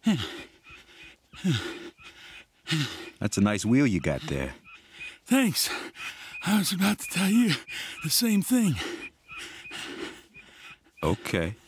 That's a nice wheel you got there. Thanks. I was about to tell you the same thing. Okay.